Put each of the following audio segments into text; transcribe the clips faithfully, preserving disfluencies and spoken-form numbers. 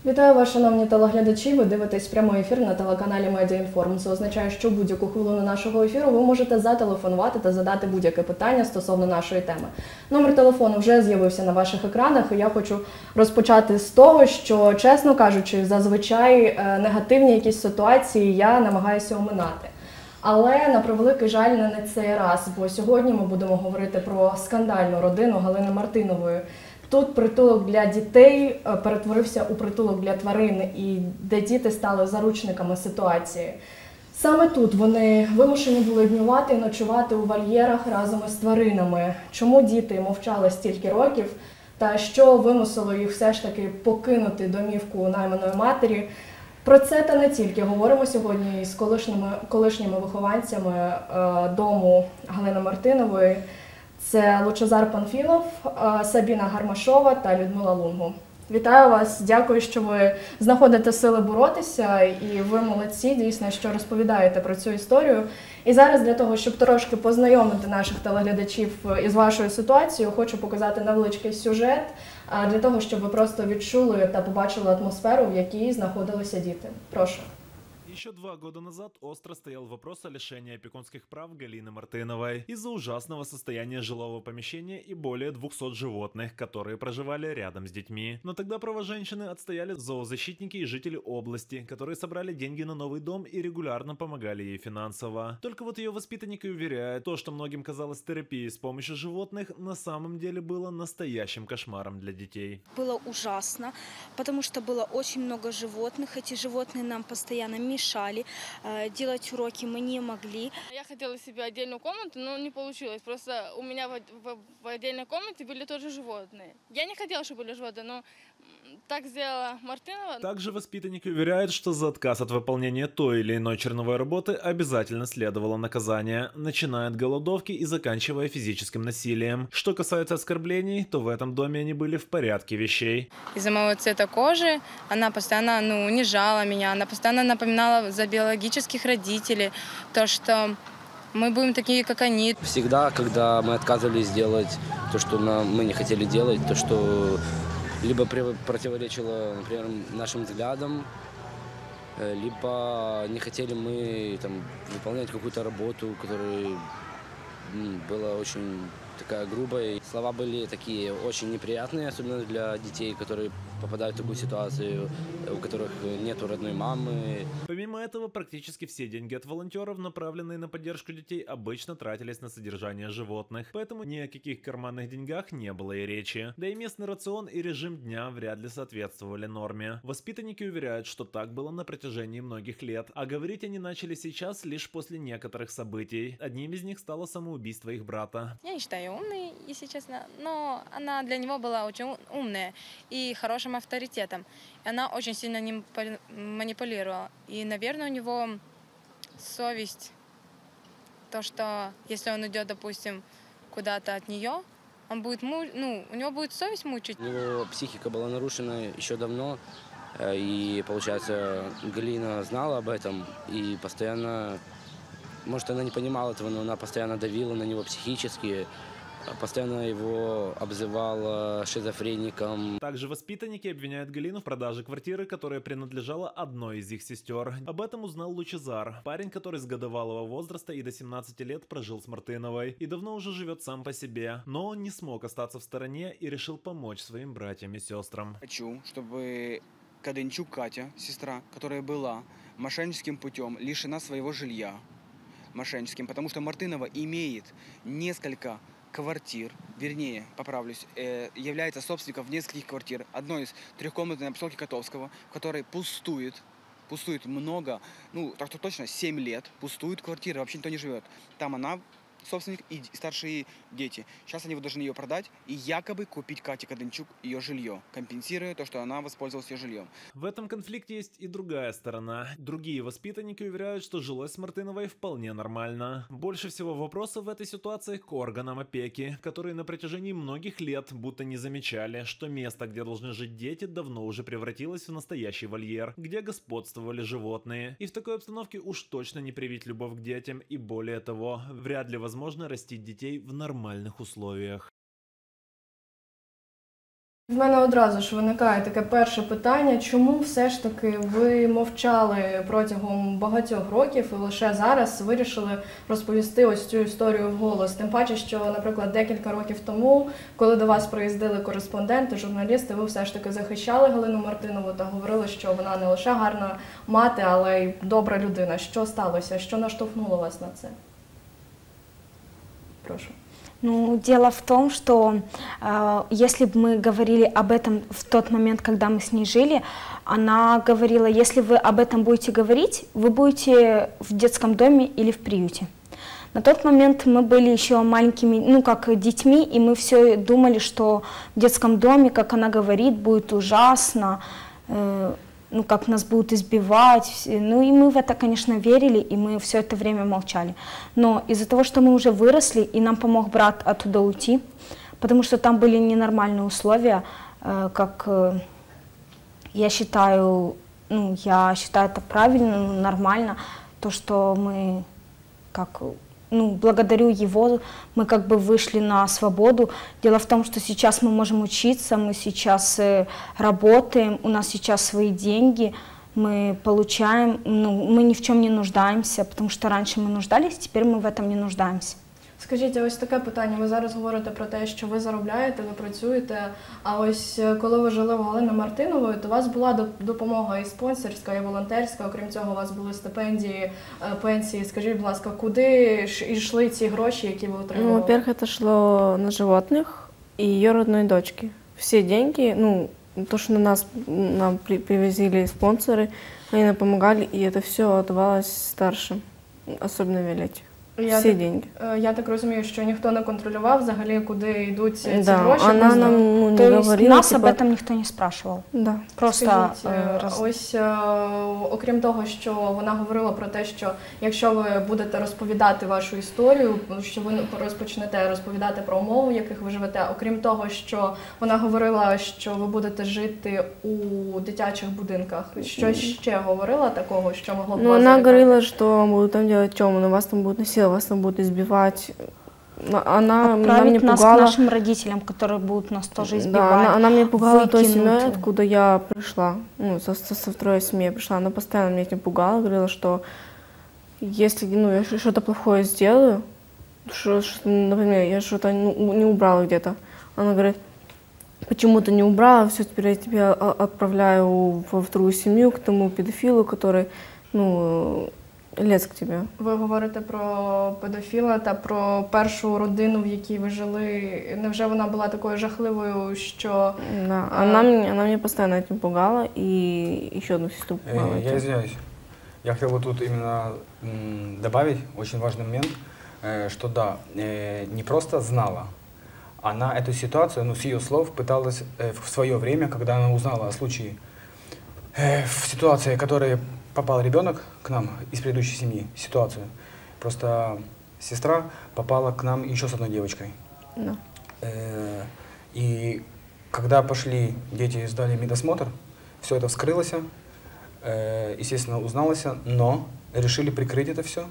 Вітаю вас, шановні телеглядачі. Ви дивитесь прямий ефір на телеканалі Медіаінформ. Це означає, що будь-яку хвилину нашого ефіру ви можете зателефонувати та задати будь-яке питання стосовно нашої теми. Номер телефону вже з'явився на ваших екранах, і я хочу розпочати з того, що, чесно кажучи, зазвичай негативні якісь ситуації я намагаюся оминати. Але, на превеликий жаль, не на цей раз, бо сьогодні ми будемо говорити про скандальну родину Галини Мартинової. Тут притулок для дітей перетворився у притулок для тварин, і де діти стали заручниками ситуації. Саме тут вони вимушені були днювати і ночувати у вольєрах разом із тваринами. Чому діти мовчали стільки років та що вимусило їх все ж таки покинути домівку найманої матері? Про це та не тільки говоримо сьогодні з колишніми, колишніми вихованцями е, дому Галини Мартинової. Це Лучезар Панфілов, Сабіна Гармашова та Людмила Лунгу. Вітаю вас, дякую, що ви знаходите сили боротися, і ви молодці, дійсно, що розповідаєте про цю історію. І зараз для того, щоб трошки познайомити наших телеглядачів із вашою ситуацією, хочу показати невеличкий сюжет, для того, щоб ви просто відчули та побачили атмосферу, в якій знаходилися діти. Прошу. Еще два года назад остро стоял вопрос о лишении опекунских прав Галины Мартыновой из-за ужасного состояния жилого помещения и более двухсот животных, которые проживали рядом с детьми. Но тогда права женщины отстояли зоозащитники и жители области, которые собрали деньги на новый дом и регулярно помогали ей финансово. Только вот ее воспитанники уверяют, то, что многим казалось терапией с помощью животных, на самом деле было настоящим кошмаром для детей. Было ужасно, потому что было очень много животных. Эти животные нам постоянно мешали. Мешали. Делать уроки мы не могли. Я хотела себе отдельную комнату, но не получилось. Просто у меня в, в, в отдельной комнате были тоже животные. Я не хотела, чтобы были животные, но так сделала Мартынова. Также воспитанники уверяют, что за отказ от выполнения той или иной черновой работы обязательно следовало наказание, начиная от голодовки и заканчивая физическим насилием. Что касается оскорблений, то в этом доме они были в порядке вещей. Из-за моего цвета кожи она постоянно ну, унижала меня, она постоянно напоминала за биологических родителей, то, что мы будем такие, как они. Всегда, когда мы отказывались делать то, что нам, мы не хотели делать, то, что либо противоречило, например, нашим взглядам, либо не хотели мы там, выполнять какую-то работу, которая была очень такая грубая. Слова были такие очень неприятные, особенно для детей, которые попадают в такую ситуацию, у которых нет родной мамы. Помимо этого, практически все деньги от волонтеров, направленные на поддержку детей, обычно тратились на содержание животных, поэтому ни о каких карманных деньгах не было и речи. Да и местный рацион и режим дня вряд ли соответствовали норме. Воспитанники уверяют, что так было на протяжении многих лет, а говорить они начали сейчас лишь после некоторых событий. Одним из них стало самоубийство их брата. Я не считаю ее умной, если честно, но она для него была очень умная и хорошим авторитетом. И она очень сильно ним манипулировала. И, наверное, у него совесть, то, что если он идет, допустим, куда-то от нее, он будет, ну, у него будет совесть мучить. У него психика была нарушена еще давно, и, получается, Галина знала об этом и постоянно, может, она не понимала этого, но она постоянно давила на него психически, постоянно его обзывала шизофреником. Также воспитанники обвиняют Галину в продаже квартиры, которая принадлежала одной из их сестер. Об этом узнал Лучезар, парень, который с годовалого возраста и до семнадцати лет прожил с Мартыновой и давно уже живет сам по себе. Но он не смог остаться в стороне и решил помочь своим братьям и сестрам. Хочу, чтобы Каденчук Катя, сестра, которая была мошенническим путем лишена своего жилья, мошенническим, потому что Мартынова имеет несколько квартир, вернее, поправлюсь, э, является собственником нескольких квартир. Одной из трехкомнатной на поселке Котовского, в которой пустует, пустует много, ну, так то точно, семь лет, пустует квартира, вообще никто не живет. Там она собственник и старшие дети. Сейчас они должны ее продать и якобы купить Кате Каденчук ее жилье, компенсируя то, что она воспользовалась ее жильем. В этом конфликте есть и другая сторона. Другие воспитанники уверяют, что жилось с Мартыновой вполне нормально. Больше всего вопросов в этой ситуации к органам опеки, которые на протяжении многих лет будто не замечали, что место, где должны жить дети, давно уже превратилось в настоящий вольер, где господствовали животные. И в такой обстановке уж точно не привить любовь к детям, и более того, вряд ли возможно растить детей в нормальных условиях. В мене одразу ж виникає таке перше питання, чому все ж таки ви мовчали протягом багатьох років і лише зараз вирішили розповісти ось цю історію вголос? Тим паче, що, наприклад, декілька років тому, коли до вас приїздили кореспонденти, журналісти, ви все ж таки захищали Галину Мартинову та говорили, що вона не лише гарна мати, але й добра людина. Що сталося? Що наштовхнуло вас на це? Прошу. Ну, дело в том, что э, если бы мы говорили об этом в тот момент, когда мы с ней жили, она говорила, если вы об этом будете говорить, вы будете в детском доме или в приюте. На тот момент мы были еще маленькими, ну, как детьми, и мы все думали, что в детском доме, как она говорит, будет ужасно, э, ну, как нас будут избивать. Ну, и мы в это, конечно, верили, и мы все это время молчали. Но из-за того, что мы уже выросли, и нам помог брат оттуда уйти, потому что там были ненормальные условия, э, как э, я считаю, ну, я считаю это правильно, ну, нормально, то, что мы, как, ну, благодарю его, мы как бы вышли на свободу. Дело в том, что сейчас мы можем учиться, мы сейчас э, работаем, у нас сейчас свои деньги, мы получаем, ну, мы ни в чем не нуждаемся, потому что раньше мы нуждались, теперь мы в этом не нуждаемся. Скажіть, а ось таке питання. Ви зараз говорите про те, що ви заробляєте, ви працюєте, а ось коли ви жили в Галини Мартинової, то у вас була допомога і спонсорська, і волонтерська, окрім цього у вас були стипендії, пенсії. Скажіть, будь ласка, куди ж йшли ці гроші, які ви отримували? Ну, во-первых, это шло на животных и ее родной дочке. Все деньги, ну, то, что на нас нам при- привозили спонсоры, они нам помогали, и это все отдавалось старшим, особенно Виолетте. Я Всі так, деньги. Я так розумію, що ніхто не контролював взагалі, куди йдуть ці Да, гроші. она просто- нам ну, не То есть говорила, нас типа, об этом никто не спрашивал. Да. Просто Скажіть, э, е, раз- ось е, окрім того, що вона говорила про те, що якщо ви будете розповідати вашу історію, що ви розпочнете розповідати про умови, в яких ви живете, окрім того, що вона говорила, що ви будете жити у дитячих будинках, що ще говорила такого, що могло б Ну, вас она залякати? говорила, что будут там делать темно, вас там будут насиловать, вас там будут избивать. Но Она, она меня отправить нас к пугала. нашим родителям, которые будут нас тоже Да, избивать. она, она меня пугала той выкинуть. семьей, откуда я пришла. Ну, со, со, со второй семьи я пришла. Она постоянно меня этим пугала, говорила, что если ну, я что-то плохое сделаю, что, что, например, я что-то ну, не убрала где-то, она говорит, почему ты не убрала, все, теперь я тебя о- отправляю во вторую семью к тому педофилу, который, ну, лез к тебе. Ви говорите про педофіла та про першу родину, в якій ви жили. Невже вона була такою жахливою, що Да, А. она, меня, она меня постоянно этим пугала, и еще одну сестру Э, пугала. Я этим. извиняюсь. Я хотел бы тут именно м, добавить очень важный момент, э, что да, э, не просто знала, она эту ситуацию, ну, с ее слов, пыталась э, в свое время, когда она узнала о случае, э, в ситуации, в которой попал ребенок к нам из предыдущей семьи, ситуацию, просто сестра попала к нам еще с одной девочкой. Да. Э, И когда пошли, дети сдали медосмотр, все это вскрылось, э, естественно, узналось, но решили прикрыть это все.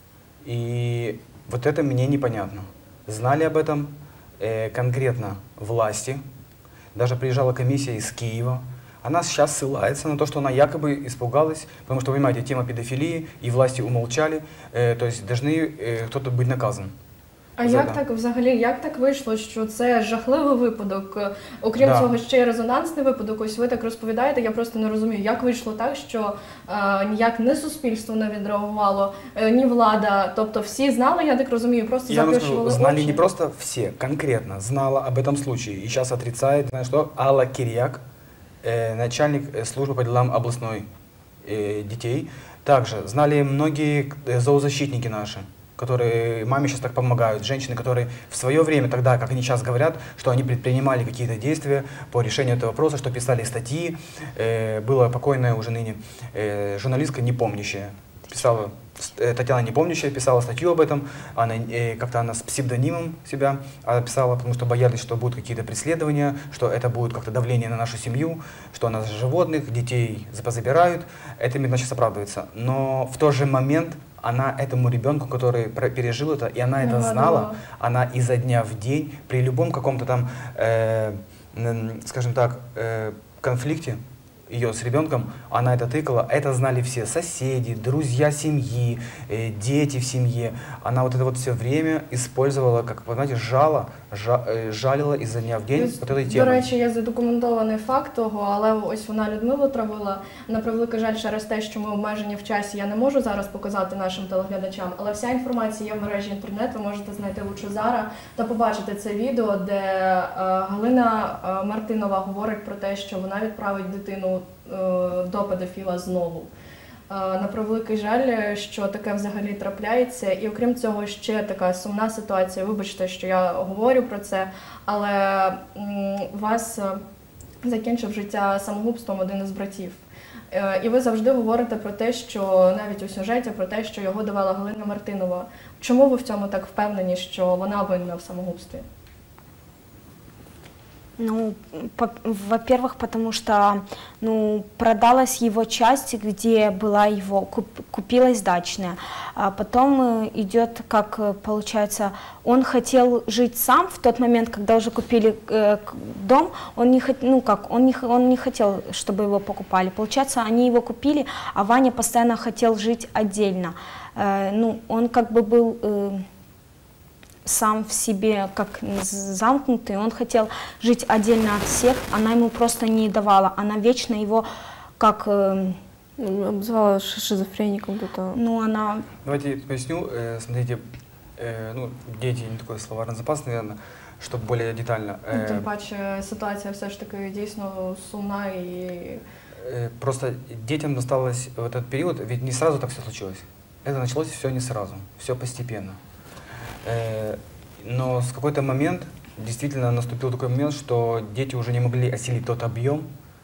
И вот это мне непонятно. Знали об этом э, конкретно власти, даже приезжала комиссия из Киева. Она сейчас ссылается на то, что она якобы испугалась, потому что, понимаете, тема педофилии, и власти умолчали, э, то есть должны э, кто-то быть наказан. А За як да. так взагалі, як так вийшло, що це жахливий випадок? Окрім Да. цього, ще й резонансний випадок. Ось ви так розповідаєте, я просто не розумію, як вийшло так, що е, ніяк не суспільство не відреагувало, е, ні влада. Тобто всі знали, я так розумію, просто Я вам заплющували скажу, знали очі. не просто все, конкретно знала об этом случае. И сейчас отрицает, знаешь что, Алла Кирьяк, э, начальник э, службы по делам областной э, детей. Также знали многие э, зоозащитники наши, которые маме сейчас так помогают, женщины, которые в свое время, тогда, как они сейчас говорят, что они предпринимали какие-то действия по решению этого вопроса, что писали статьи. Э, была покойная уже ныне э, журналистка Непомнящая, писала, э, Татьяна Непомнящая писала статью об этом, она э, как-то она с псевдонимом себя а, писала, потому что боялись, что будут какие-то преследования, что это будет как-то давление на нашу семью, что нас животных, детей позабирают. Это именно сейчас оправдывается. Но в тот же момент она этому ребенку, который про- пережил это, и она это Нагадывала. знала, она изо дня в день, при любом каком-то там э, скажем так, конфликте ее с ребенком, она это тыкала, это знали все соседи, друзья семьи, э, дети в семье. Она вот это вот все время использовала, как, понимаете, жало, жа, э, жалила изо дня в день Ось, вот этой До темой. речі, є задокументований факт того, але ось вона Людмилу травила. На превеликий жаль, через те, що ми обмежені в часі, я не можу зараз показати нашим телеглядачам, але вся інформація є в мережі інтернет, ви можете знайти Лучезара та побачити це відео, де е, Галина е, Мартинова говорить про те, що вона відправить дитину до педофіла знову. На превеликий жаль, що таке взагалі трапляється. І окрім цього, ще така сумна ситуація. Вибачте, що я говорю про це, але у вас закінчив життя самогубством один із братів. І ви завжди говорите про те, що навіть у сюжеті, про те, що його давала Галина Мартинова. Чому ви в цьому так впевнені, що вона винна в самогубстві? Ну, во-первых, потому что, ну, продалась его часть, где была его, куп, купилась дачная. А потом идет, как получается, он хотел жить сам в тот момент, когда уже купили э, дом, он не, ну, как, он, не, он не хотел, чтобы его покупали. Получается, они его купили, а Ваня постоянно хотел жить отдельно. Э, ну, он как бы был... Э, сам в себе как замкнутый, он хотел жить отдельно от всех, она ему просто не давала, она вечно его как... Э, обзывала шизофреником где-то. Ну, она... Давайте поясню, э, смотрите, э, ну, дети, не такой словарный запас, наверное, чтобы более детально. Э, Тим паче, ситуація все ж таки дійсно сумна і... Э, просто детям досталось в этот период, ведь не сразу так все случилось. Это началось все не сразу, все постепенно. Но с какой-то момент, действительно наступил такой момент, что дети уже не могли осилить тот объем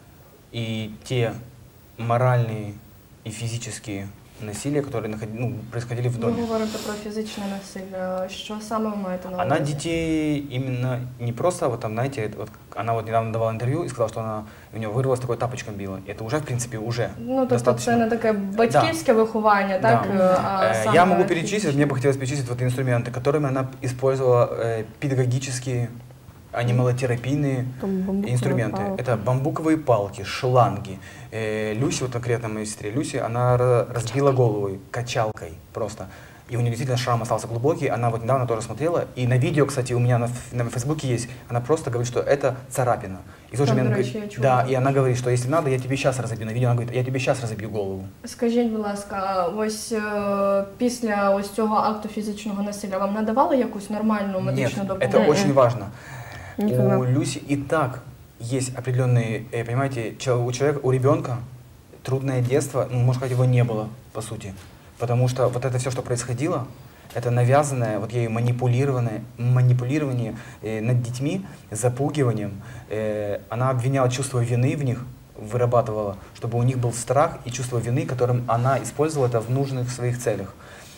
и те моральные и физические насилия, которые ну, происходили в доме. Вы говорите про физическое насилие. Что самое вы маете на увазі? Она детей именно не просто, вот там, знаете, вот, она вот недавно давала интервью и сказала, что она, у нее вырвалась такой тапочком била. Это уже, в принципе, уже Ну, тобто достаточно. це не таке батьківське да. виховання, так? Да. А саме Я могу перечислить, мне бы хотелось перечислить вот инструменты, которыми она использовала э, педагогические, анималотерапийные инструменты. Палки. Это бамбуковые палки, шланги. Э, Люси, вот конкретно моей сестре Люси, она разбила голову качалкой просто. И у нее действительно шрам остался глубокий, она вот недавно тоже смотрела, и на видео, кстати, у меня на, на Фейсбуке есть, она просто говорит, что это царапина. И в тот же момент говорит, да, и она говорит, что если надо, я тебе сейчас разобью. На видео она говорит, я тебе сейчас разобью голову. Скажіть, будь ласка, ось е, після ось цього акту фізичного насилля вам надавали якусь нормальну медичну допомогу? Нет, это очень важно. Никогда. У Люси и так есть определенные, понимаете, у человека, у ребенка трудное детство, ну, можно сказать, его не было, по сути. Потому что вот это все, что происходило, это навязанное, вот ею манипулированное, манипулирование э, над детьми, запугиванием. Э, она обвиняла чувство вины в них, вырабатывала, чтобы у них был страх и чувство вины, которым она использовала это в нужных своих целях.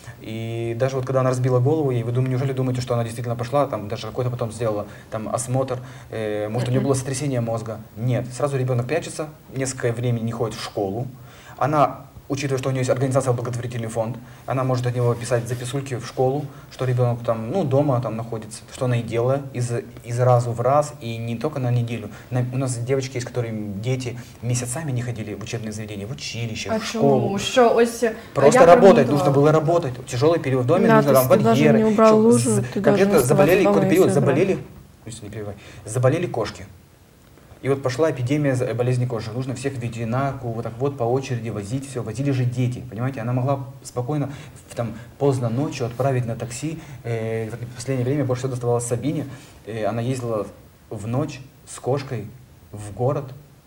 И даже вот когда она разбила голову, ей, вы думаете, неужели думаете, что она действительно пошла, там даже какой-то потом сделала там осмотр, э, может у нее было сотрясение мозга? Нет, сразу ребенок прячется, несколько времени не ходит в школу, она, учитывая, что у нее есть организация благотворительный фонд, она может от него писать записульки в школу, что ребенок там, ну, дома там находится, что она и делала из, из разу в раз, и не только на неделю. На, у нас девочки есть, которые дети месяцами не ходили в учебные заведения, в училище, а в школу. Чому? Що ось Просто работать, нужно было работать. Тяжелый период в доме, да, нужно там вольеры. Не убрал лужу, ты конкретно заболели, какой-то период заболели, не перебивай, заболели кошки. И вот пошла эпидемия болезни кошек. Нужно всех в ветеринарку, вот так вот по очереди возить, все. Возили же дети, понимаете? Она могла спокойно там, поздно ночью отправить на такси. Э, в последнее время больше всего доставалось Сабине. Э, она ездила в ночь с кошкой в город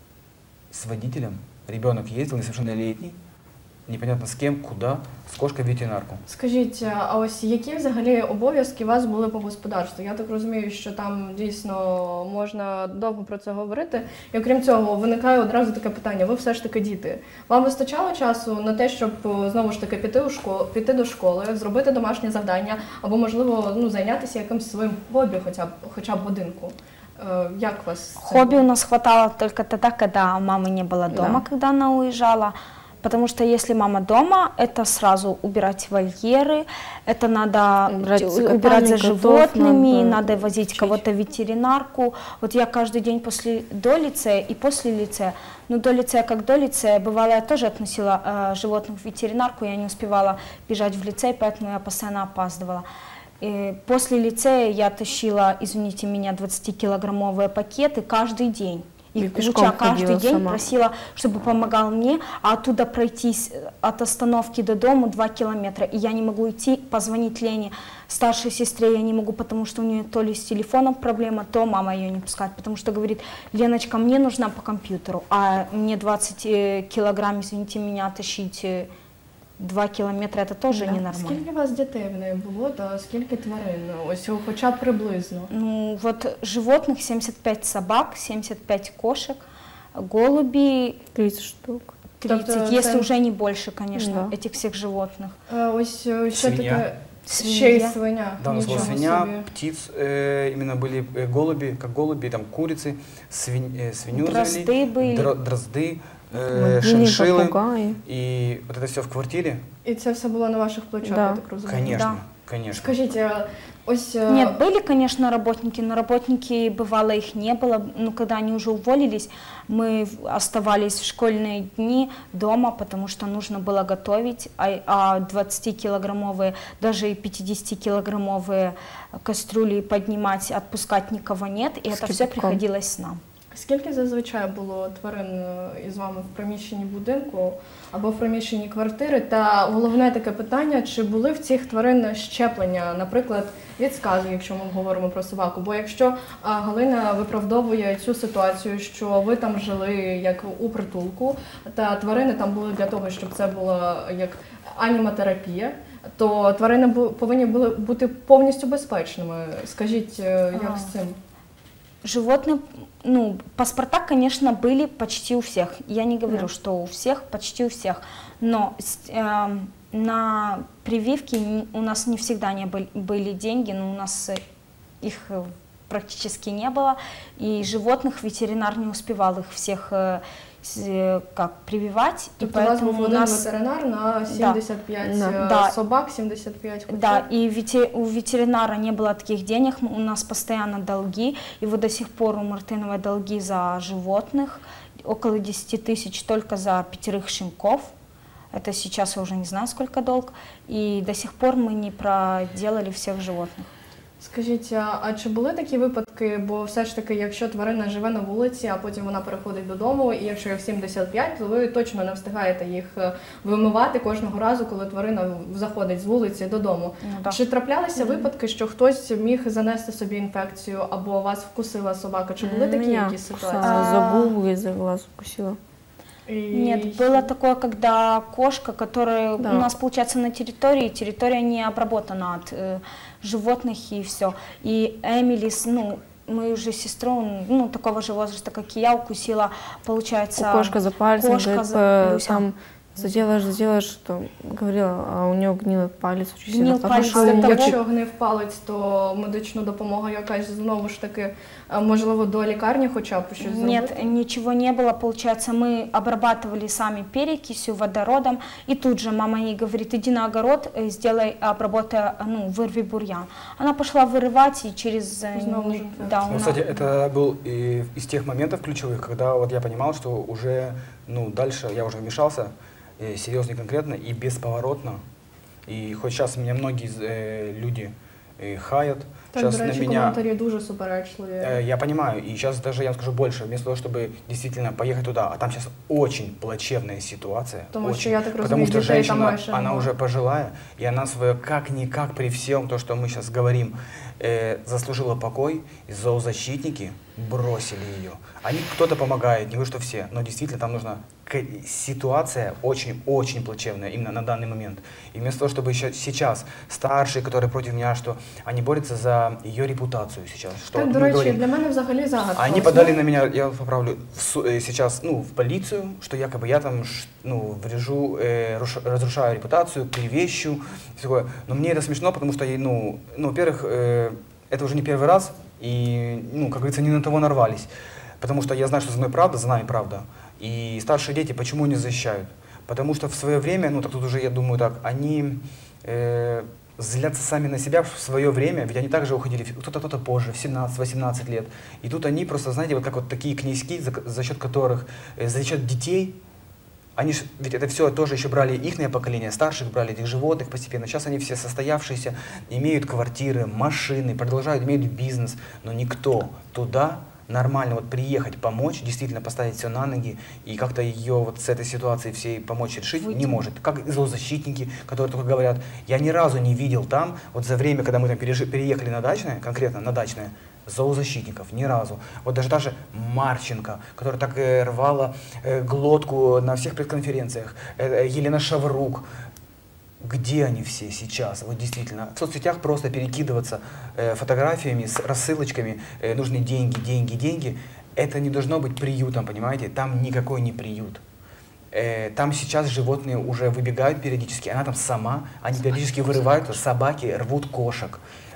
с водителем. Ребенок ездил, несовершеннолетний. Непонятно з ким, куди, з кошкою в ветеринарку. Скажіть, а ось які взагалі обов'язки у вас були по господарству? Я так розумію, що там дійсно можна довго про це говорити. І окрім цього, виникає одразу таке питання, ви все ж таки діти. Вам вистачало часу на те, щоб знову ж таки піти, у школу, піти до школи, зробити домашнє завдання, або, можливо, ну, зайнятися якимось своїм хобі, хоча б, хоча б годинку? Як вас? Хобби у нас хватало только тогда, когда мамы не было дома, да. когда она уезжала. потому что если мама дома, это сразу убирать вольеры, это надо Убирать убирать за котов, животными, надо надо возить учить. кого-то в ветеринарку. Вот я каждый день после, до лицея и после лицея, ну до лицея как до лицея, бывало я тоже относила э, животных в ветеринарку, я не успевала бежать в лицей, поэтому я постоянно опаздывала. И после лицея я тащила, извините меня, двадцатикилограммовые пакеты каждый день. И Их пешком куча каждый ходила день, сама. просила, чтобы помогал мне, а оттуда пройтись от остановки до дома два километра. И я не могу идти, позвонить Лене, старшей сестре я не могу, потому что у нее то ли с телефоном проблема, то мама ее не пускает, потому что говорит: Леночка, мне нужна по компьютеру, а мне двадцать килограмм, извините меня, тащить два кілометри, це теж Да. ненормально. Скільки у вас дітей в неї було та скільки тварин? Ось хоча б приблизно. Ну, вот животных семьдесят пять собак, семьдесят пять кошек, голуби тридцать штук. тридцать, Тобто если це- уже не больше, конечно, Да. этих всех животных. Е, Ось е, що Свиня. таке Свинья. ще й свиня. Да, у нас была Нічого свинья, собі. птиц, э, именно были э, голуби, как голуби, там курицы, свинь, э, свинью Дрозды завели, были. дро- дрозды, э, Мобильные шиншиллы. попугаи. И вот это все в квартире, І це все було на ваших плечах, Да. я так розумію. конечно, конечно. Скажіть, е, ось е, Нет, были, конечно, работники, но работники, бывало, их не было. Ну, когда они уже уволились, мы в- оставались в школьные дни дома, потому что нужно было готовить, а, а двадцатикилограммовые, даже и пятидесятикилограммовые кастрюли поднимать, отпускать никого нет, и С это все кипятком. приходилось нам. скільки зазвичай було тварин е, із вами в приміщенні будинку або в приміщенні квартири? Та головне таке питання, чи були в цих тварин щеплення, наприклад, від сказу, якщо ми говоримо про собаку? Бо якщо а, Галина виправдовує цю ситуацію, що ви там жили як у притулку, та тварини там були для того, щоб це була як аніматерапія, то тварини бу- повинні були бути повністю безпечними. Скажіть, е, як А. з цим? Животные, ну, паспорта, конечно, были почти у всех. Я не говорю, Да. что у всех, почти у всех. Но с- эм, на прививки н- у нас не всегда не были, были деньги, но у нас э, их э, практически не было. И животных ветеринар не успевал их всех э, с- э, как прививать. И Тобто у вас був поэтому у один нас... ветеринар на сімдесят п'ять Да. е, Да. собак, сімдесят п'ять котів. Да, и вете- у ветеринара не было таких денег, м- у нас постоянно долги, и вот до сих пор у Мартыновой долги за животных, около десять тысяч только за пятерых щенков, это сейчас я уже не знаю, сколько долг, и до сих пор мы не проделали всех животных. Скажіть, а а чи були такі випадки, бо все ж таки, якщо тварина живе на вулиці, а потім вона переходить додому, і якщо їх сімдесят п'ять, то ви точно не встигаєте їх е, вимивати кожного разу, коли тварина заходить з вулиці додому. Ну, да. Чи траплялися Мгм. випадки, що хтось міг занести собі інфекцію, або вас вкусила собака? Чи були такі Меня якісь кусала, ситуації? за А. губу и за глаз укусила. І- Нет, было такое, когда кошка, которая Да. у нас, получается, на территории, территория не обработана от э, животных и все. И Эмили, с- ну, мою же сестру, ну, такого же возраста, как и я, укусила, получается... Кошка за пальцем, кошка говорит, за- э, Люся. там заделаешь, заделаешь, что говорила, а у нее гнил палец очень сильно. Гнил палец, А Для того- якщо гнив палець, то медична допомога якась знову ж таки, а, можливо, до лікарні хоча б щось зробити? Нет, ничего не было, получается, мы обрабатывали сами перекисью, водородом, и тут же мама ей говорит: иди на огород, э, сделай, обработай, ну, вырви бурьян. Она пошла вырывать, и через... э, Снова не- же да, Ну, она- кстати, это был и из тех моментов ключевых, когда вот я понимал, что уже, ну, дальше я уже вмешался, э, серьезно и конкретно, и бесповоротно. И хоть сейчас меня многие э, люди э, хаят, Так, сейчас до на речі, меня... коментарі дуже суперечливі. Э, Я понимаю, и сейчас даже я вам скажу больше, вместо того, чтобы действительно поехать туда, а там сейчас очень плачевная ситуация. Потому очень, что, я так потому разумею, что детей там женщина, майже она нема. уже пожилая, и она свое как-никак при всем, то, что мы сейчас говорим, э, заслужила покой, и зоозащитники бросили ее. Они, кто-то помогает, не говорю, что все, но действительно там нужна к- ситуация очень-очень плачевная именно на данный момент. И вместо того, чтобы еще сейчас старшие, которые против меня, что они борются за ее репутацию сейчас. Что Так, мы до речі, говорим, для мене взагалі загадка. они Ось подали ми- на меня, я поправлю, в су- э, сейчас, ну, в полицию, что якобы я там, ш- ну, врежу, э, руш- разрушаю репутацию, клевещу, всё такое. Но мне это смешно, потому что, я, ну, ну, во-первых, э, это уже не первый раз, и, ну, как говорится, не на того нарвались. Потому что я знаю, что за мной правда, за нами правда. И старшие дети почему не защищают? Потому что в свое время, ну так тут уже, я думаю, так, они э, злятся сами на себя в свое время, ведь они также уходили, кто-то кто-то позже, в семнадцать-восемнадцать лет. И тут они просто, знаете, вот как вот такие князьки, за, за счет которых, э, за счет детей, они ж, ведь это все тоже еще брали ихнее поколение, старших брали этих животных постепенно. Сейчас они все состоявшиеся, имеют квартиры, машины, продолжают, имеют бизнес, но никто туда нормально вот приехать, помочь, действительно поставить все на ноги и как-то ее вот с этой ситуацией всей помочь решить Выйти. не может. Как зоозащитники, которые только говорят, я ни разу не видел там, вот за время, когда мы там переехали на Дачное, конкретно на Дачное, зоозащитников, ни разу. Вот даже даже Марченко, которая так э, рвала э, глотку на всех пресс-конференциях, э, Елена Шаврук. Где они все сейчас? Вот действительно, в соцсетях просто перекидываться э, фотографиями с рассылочками, э, нужны деньги, деньги, деньги. Это не должно быть приютом, понимаете? Там никакой не приют. Э, там сейчас животные уже выбегают периодически, она там сама, они периодически вырывают, собаки рвут кошек.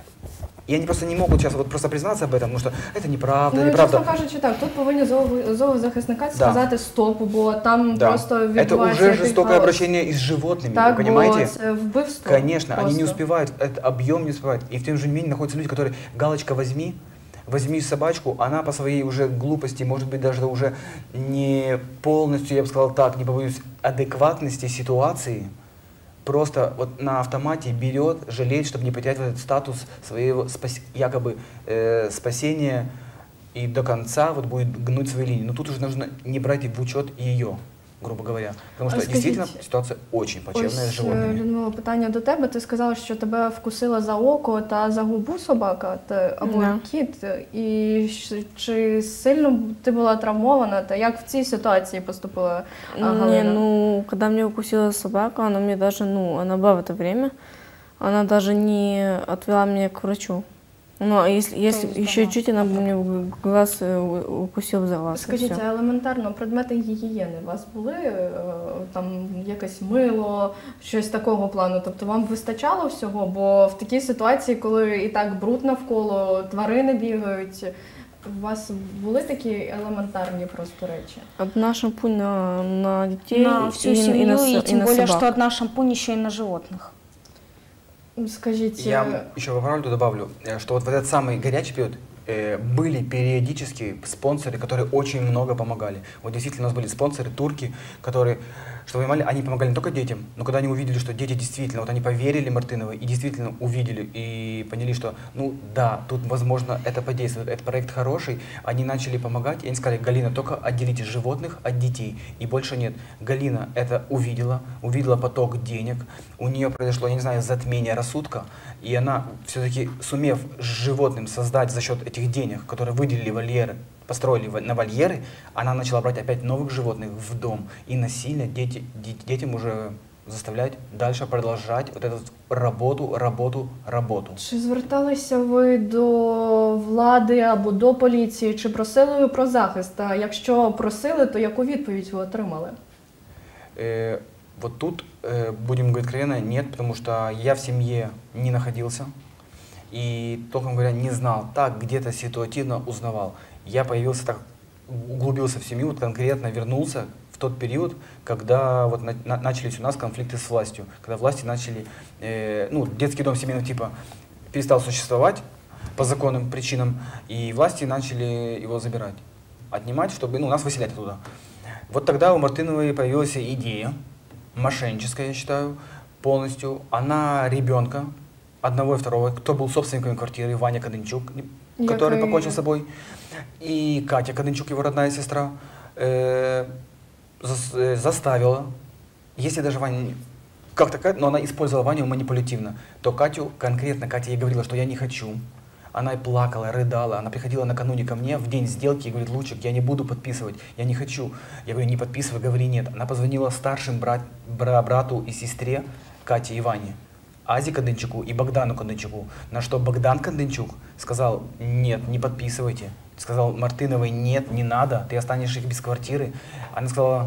И они просто не могут сейчас вот просто признаться об этом, потому что это неправда, ну, неправда. Чесно кажучи, так, тут повинні зоозахисника сказати да. стоп, бо там да. просто это уже жестокое обращение и с животными, так, вы понимаете? Вбивство. Конечно, просто. Они не успевают, этот объем не успевают. И в том же менее находятся люди, которые, галочка возьми, возьми собачку, она по своей уже глупости, может быть, даже уже не полностью, я бы сказал так, не побоюсь, адекватности ситуации, просто вот на автомате берет, жалеет, чтобы не потерять этот статус своего спас... якобы э, спасения и до конца вот будет гнуть свои линии. Но тут уже нужно не брать в учет ее, грубо говоря. Потому что Скажіть, дійсно ситуація дуже плачевна з животними. Людмила, питання до тебе. Ти сказала, що тебе вкусила за око та за губу собака та, або yeah. кіт. І чи сильно ти була травмована? Та як в цій ситуації поступила Галина? Не, ну, когда меня укусила собака, она мне даже, ну, она была в это время, она даже не отвела меня к врачу. Ну, а если, если еще чуть, она бы мне в глаз укусила за глаз. Скажіть, а елементарно, предмети гігієни у вас були? Там якесь мило, щось такого плану? Тобто вам вистачало всього? Бо в такій ситуації, коли і так бруд навколо, тварини бігають, у вас були такі елементарні просто речі? Одна шампунь на, на детей на всю и, семью, и, на, и тем и более, собак. что одна шампунь еще и на животных. Скажите... Я еще в правду добавлю, что вот в этот самый горячий период э, были периодически спонсоры, которые очень много помогали. Вот действительно у нас были спонсоры, турки, которые, что вы понимали, они помогали не только детям, но когда они увидели, что дети действительно, вот они поверили Мартыновой и действительно увидели и поняли, что, ну да, тут возможно это подействует, этот проект хороший, они начали помогать, и они сказали, Галина, только отделите животных от детей, и больше нет. Галина это увидела, увидела поток денег, у нее произошло, я не знаю, затмение рассудка, и она все-таки, сумев с животным создать за счет этих денег, которые выделили вольеры, построили на вольеры, она начала брать опять новых животных в дом. И насильно дети, детям уже заставлять дальше продолжать вот эту работу, работу, работу. Чи зверталися ви до влади або до поліції, чи просили ви про захист? А якщо просили, то яку відповідь ви отримали? Э, вот тут, э, будем говорить откровенно, нет, потому что я в семье не находился и, толком говоря, не знал. Так, где-то ситуативно узнавал. Я появился так, углубился в семью, вот конкретно вернулся в тот период, когда вот на, на, начались у нас конфликты с властью, когда власти начали, э, ну, детский дом семейного типа перестал существовать по законным причинам, и власти начали его забирать, отнимать, чтобы, ну, нас выселять оттуда. Вот тогда у Мартыновой появилась идея, мошенническая, я считаю, полностью. Она ребенка, одного и второго, кто был собственником квартиры, Ваня Каденчук, который Якой... покончил с собой, и Катя Каденчук, его родная сестра, э, за, заставила, если даже Ваня как такая, но она использовала Ваню манипулятивно, то Катю, конкретно Катя ей говорила, что я не хочу. Она и плакала, рыдала, она приходила накануне ко мне в день сделки и говорит, Лучик, я не буду подписывать, я не хочу. Я говорю, не подписывай, говори нет. Она позвонила старшим брат, бра, брату и сестре Кате и Ване, Азе Каденчуку и Богдану Каденчуку, на что Богдан Каденчук сказал, нет, не подписывайте. Сказал Мартыновой, нет, не надо, ты останешься без квартиры. Она сказала,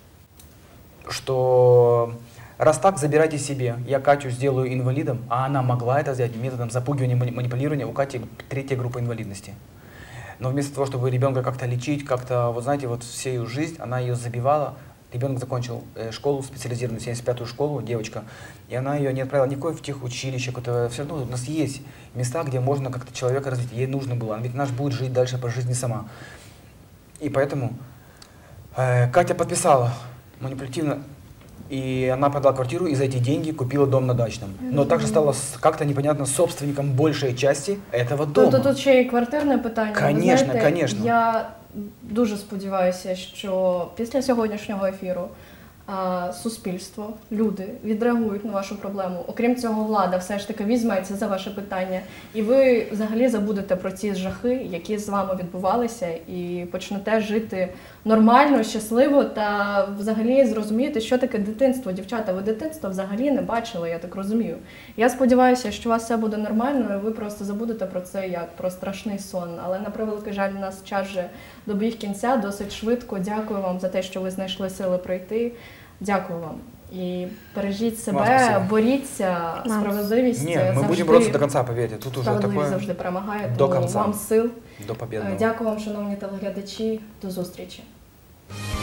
что раз так, забирайте себе, я Катю сделаю инвалидом, а она могла это сделать методом запугивания, манипулирования, у Кати третья группа инвалидности. Но вместо того, чтобы ребенка как-то лечить, как-то, вот знаете, вот всю ее жизнь, она ее забивала Ребенок закончил э, школу специализированную, семьдесят пятую школу, девочка, и она ее не отправила никакое в техучилище, какое-то. Все равно у нас есть места, где можно как-то человека развить. Ей нужно было, она ведь наш будет жить дальше по жизни сама. И поэтому э, Катя подписала манипулятивно, и она продала квартиру и за эти деньги купила дом на Дачном. Но также стала с- как-то непонятно собственником большей части этого дома. Тобто тут ще й квартирне питання. Ви Конечно, знаєте, конечно. Я дуже сподіваюся, що після сьогоднішнього ефіру а, суспільство, люди відреагують на вашу проблему. Окрім цього, влада все ж таки візьметься за ваше питання, і ви взагалі забудете про ці жахи, які з вами відбувалися, і почнете жити нормально, щасливо та взагалі зрозумієте, що таке дитинство. Дівчата, ви дитинство взагалі не бачили, я так розумію. Я сподіваюся, що у вас все буде нормально, і ви просто забудете про це як про страшний сон. Але, на превеликий жаль, у нас час вже добіг кінця, досить швидко. Дякую вам за те, що ви знайшли сили прийти. Дякую вам. І бережіть Вам себе, спасибо. боріться, Вам. справедливість Нет, мы завжди, будем бороться до конца, поверьте. Тут уже справедливість такое завжди перемагає. до Тому конца. вам сил. до победного. Дякую вам, шановні телеглядачі. До зустрічі.